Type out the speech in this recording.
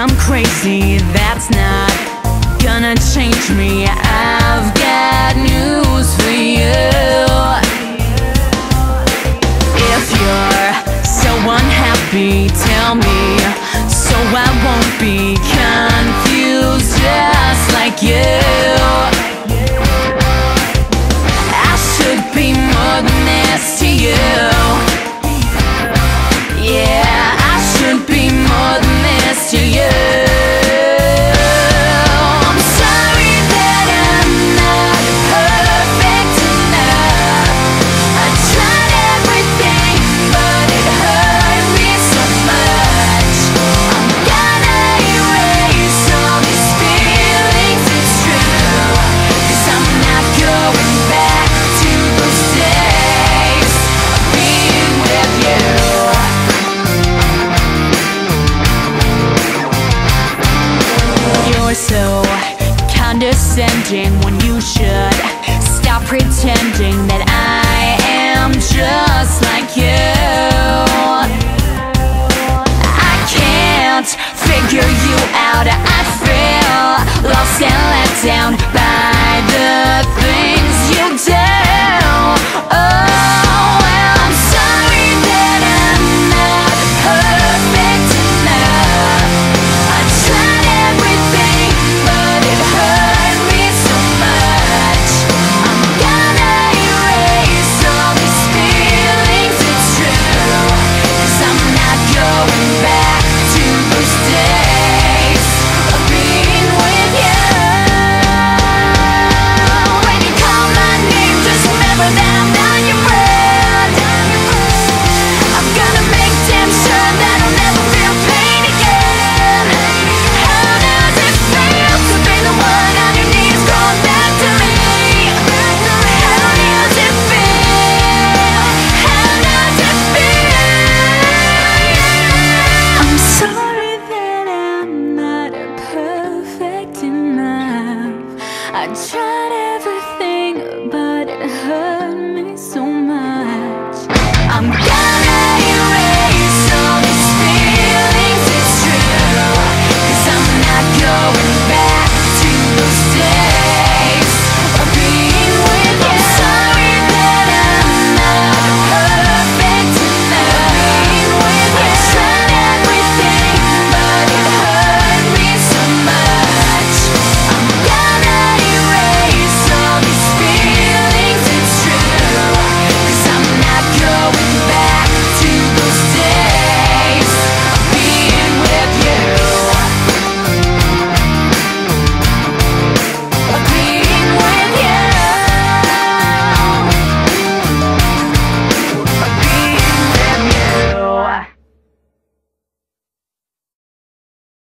I'm crazy, that's not gonna change me. I've got news for you. If you're so unhappy, tell me, so I won't be confused just like you. I should be more than this to you. Yeah, I should be more than this to you. I'm sorry that I'm not perfect enough. I tried everything, but it hurt me so much. I'm gonna erase all these feelings, it's true, 'cause I'm not going back to those days of being with you. You're so condescending when you should stop pretending that I am just like you. I can't figure you out. I feel lost and let down by the things you do. Oh, well, I'm sorry that I'm not perfect enough. I tried everything, but it hurt me so much. I'm gonna erase all these feelings, it's true, 'cause I'm not going back to those days of being with you. When you call my name, just remember that I'm not your friend. I'm gonna make damn sure that I'll never feel pain again. How does it feel to be the one on your knees going back to me? How does it feel? How does it feel? I'm sorry that I'm not perfect enough. I try